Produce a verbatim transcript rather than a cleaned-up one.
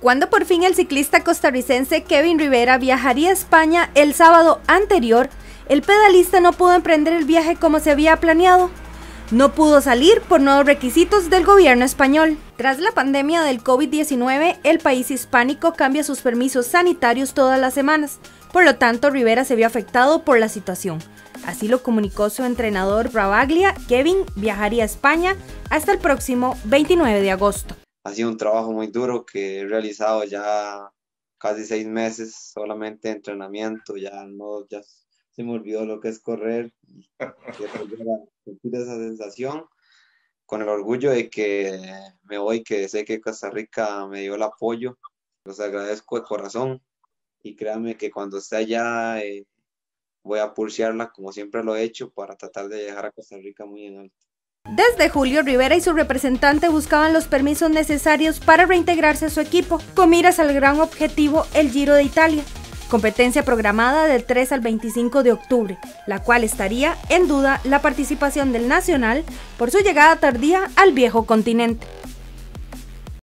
Cuando por fin el ciclista costarricense Kevin Rivera viajaría a España el sábado anterior, el pedalista no pudo emprender el viaje como se había planeado. No pudo salir por nuevos requisitos del gobierno español. Tras la pandemia del COVID diecinueve, el país hispánico cambia sus permisos sanitarios todas las semanas. Por lo tanto, Rivera se vio afectado por la situación. Así lo comunicó su entrenador Bravaglia. Kevin viajaría a España hasta el próximo veintinueve de agosto. Ha sido un trabajo muy duro que he realizado ya casi seis meses, solamente de entrenamiento, ya no, ya se me olvidó lo que es correr, y quiero volver a sentir esa sensación, con el orgullo de que me voy, que sé que Costa Rica me dio el apoyo, los agradezco de corazón, y créanme que cuando esté allá eh, voy a pulsearla como siempre lo he hecho para tratar de dejar a Costa Rica muy en alto. Desde julio, Rivera y su representante buscaban los permisos necesarios para reintegrarse a su equipo, con miras al gran objetivo, el Giro de Italia, competencia programada del tres al veinticinco de octubre, la cual estaría en duda la participación del nacional por su llegada tardía al viejo continente.